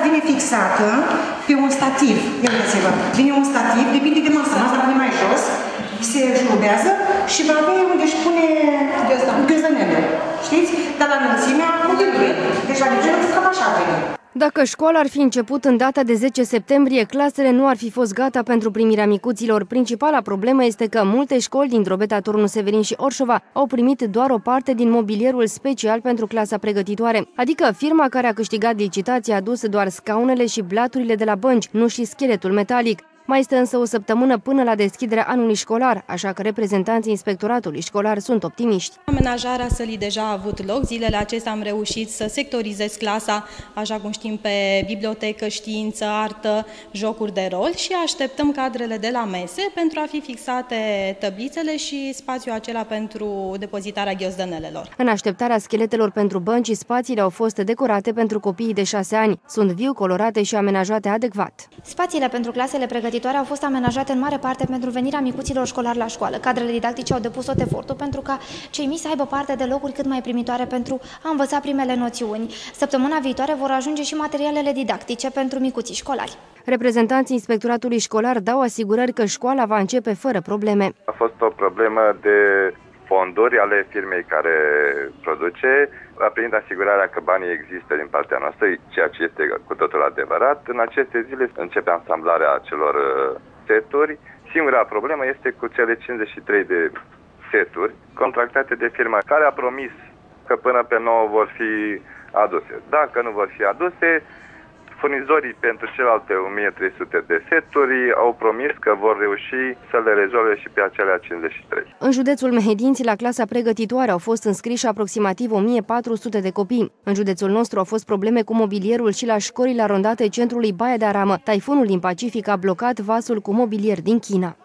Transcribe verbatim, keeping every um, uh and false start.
vine fixată pe un stativ. Uitați-vă, vine un stativ, depinde de masă, masa vine mai jos, se șurubează și va avea unde își pune ghiozdanele. Știți? Dar la înălțimea modelului. Deci la nivelul cam așa vine. Dacă școala ar fi început în data de zece septembrie, clasele nu ar fi fost gata pentru primirea micuților. Principala problemă este că multe școli din Drobeta, Turnul Severin și Orșova au primit doar o parte din mobilierul special pentru clasa pregătitoare. Adică firma care a câștigat licitația a adus doar scaunele și blaturile de la bănci, nu și scheletul metalic. Mai este însă o săptămână până la deschiderea anului școlar, așa că reprezentanții inspectoratului școlar sunt optimiști. Amenajarea sălii deja a avut loc. Zilele acestea am reușit să sectorizez clasa, așa cum știm, pe bibliotecă, știință, artă, jocuri de rol și așteptăm cadrele de la mese pentru a fi fixate tăblițele și spațiul acela pentru depozitarea ghiozdanelelor. În așteptarea scheletelor pentru bănci, spațiile au fost decorate pentru copiii de șase ani. Sunt viu, colorate și amenajate adecvat. Spațiile pentru clasele pregătitoare au fost amenajate în mare parte pentru venirea micuților școlari la școală. Cadrele didactice au depus tot efortul pentru ca cei mici să aibă parte de locuri cât mai primitoare pentru a învăța primele noțiuni. Săptămâna viitoare vor ajunge și materialele didactice pentru micuții școlari. Reprezentanții inspectoratului școlar dau asigurări că școala va începe fără probleme. A fost o problemă de fonduri ale firmei care produce, prind asigurarea că banii există din partea noastră, ceea ce este cu totul adevărat. În aceste zile începe asamblarea acelor seturi. Singura problemă este cu cele cincizeci și trei de seturi contractate de firma care a promis că până pe nouă vor fi aduse. Dacă nu vor fi aduse, furnizorii pentru celelalte o mie trei sute de seturi au promis că vor reuși să le rezolve și pe acelea cincizeci și trei. În județul Mehedinți, la clasa pregătitoare au fost înscriși aproximativ o mie patru sute de copii. În județul nostru au fost probleme cu mobilierul și la școlile arondate centrului Baia de Aramă. Taifunul din Pacific a blocat vasul cu mobilier din China.